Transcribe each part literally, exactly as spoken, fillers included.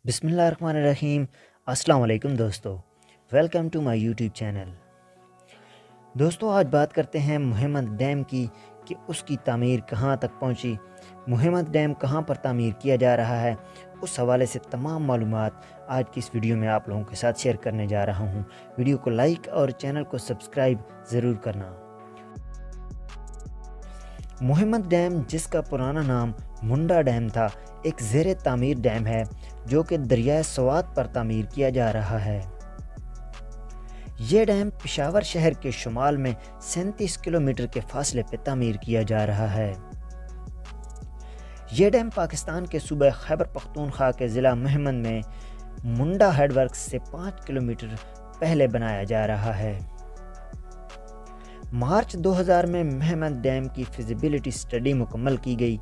بسم اللہ الرحمن الرحیم۔ السلام علیکم دوستو، welcome to my YouTube channel. دوستو آج بات کرتے ہیں محمد ڈیم کی کہ اس کی تعمیر کہاں تک پہنچی، محمد ڈیم کہاں پر تعمیر کیا جا رہا ہے، اس حوالے سے تمام معلومات آج کی اس ویڈیو میں آپ لوگوں کے ساتھ شیئر کرنے جا رہا ہوں۔ ویڈیو کو لائک اور چینل کو سبسکرائب ضرور کرنا۔ محمد ڈیم، جس کا پرانا نام منڈا ڈیم تھا، ایک زیر تعمیر ڈیم ہے جو کہ دریائے سوات پر تعمیر کیا جا رہا ہے۔ یہ ڈیم پشاور شہر کے شمال میں سینتیس کلومیٹر کے فاصلے پہ تعمیر کیا جا رہا ہے۔ یہ ڈیم پاکستان کے صوبہ خیبر پختونخوا کے ضلع مہمند میں منڈا ہیڈ ورکس سے پانچ کلومیٹر پہلے بنایا جا رہا ہے۔ مارچ دو ہزار میں مہمند ڈیم کی فیزیبلٹی سٹڈی مکمل کی گئی۔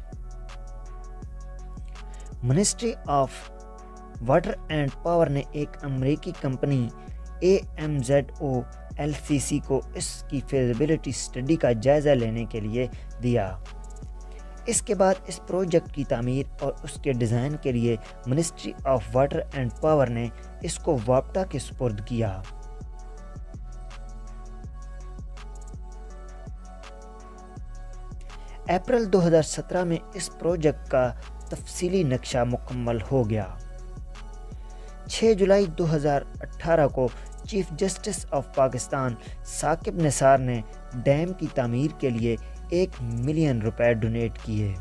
Ministry of water and power نے ایک امریکی company A M Z O L C C کو اس کی فیزیبلٹی سٹڈی کا جائزہ لینے کے لیے دیا۔ اس کے بعد اس پروجیکٹ کی تعمیر اور اس کے ڈیزائن کے لیے ministry of water and power نے اس کو واپٹا کے سپرد کیا۔ اپریل دو ہزار سترہ میں اس پروجیکٹ کا تفصیلی نقشہ مکمل ہو گیا۔ چھ جولائی دو ہزار اٹھارہ کو chief justice of Pakistan Saqib Nisar نے ڈیم کی تعمیر کے لیے ایک ملین روپے ڈونیٹ کیے۔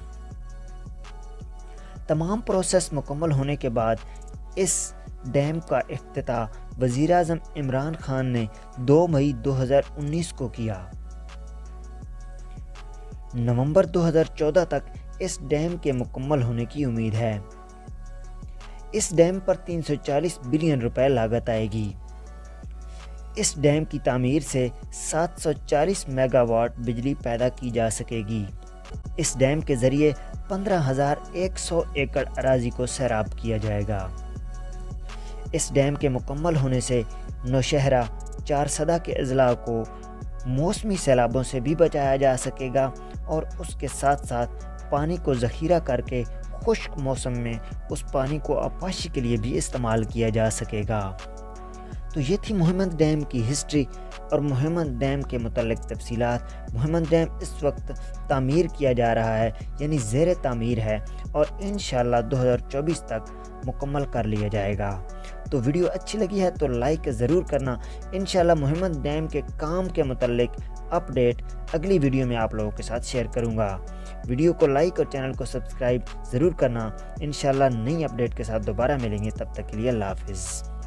تمام پروسیس مکمل ہونے کے بعد اس ڈیم کا افتتاح وزیر اعظم عمران خان نے دو مئی دو ہزار انیس کو کیا۔ نومبر دو ہزار چودہ تک اس ڈیم کے مکمل ہونے کی امید ہے۔ اس ڈیم پر تین سو چالیس بلین روپے لاگت آئے گی۔ اس ڈیم کی تعمیر سے سات سو چالیس میگا واٹ بجلی پیدا کی جا سکے گی۔ اس ڈیم کے ذریعے پندرہ ہزار ایک سو ایکڑ اراضی کو سیراب کیا جائے گا۔ اس ڈیم کے مکمل ہونے سے نوشہرہ چارسدہ کے اضلاع کو موسمی سیلابوں سے بھی بچایا جا سکے گا اور اس کے ساتھ ساتھ پانی کو ذخیرہ کر کے خشک موسم میں اس پانی کو آبپاشی کے لیے بھی استعمال کیا جا سکے گا۔ تو یہ تھی محمد ڈیم کی ہسٹری اور محمد ڈیم کے متعلق تفصیلات۔ محمد ڈیم اس وقت تعمیر کیا جا رہا ہے، یعنی زیر تعمیر ہے، اور انشاءاللہ دو ہزار چوبیس تک مکمل کر لیا جائے گا۔ تو ویڈیو اچھی لگی ہے تو لائک ضرور کرنا۔ انشاءاللہ محمد ڈیم کے کام کے متعلق اپڈیٹ اگلی ویڈیو میں آپ لوگوں کے ساتھ شیئر کروں گا۔ ویڈیو کو لائک اور چینل کو سبسکرائب ضرور کرنا۔ انشاءاللہ نئی اپڈیٹ کے ساتھ دوبارہ ملیں گے، تب تک کے لیے اللہ حافظ۔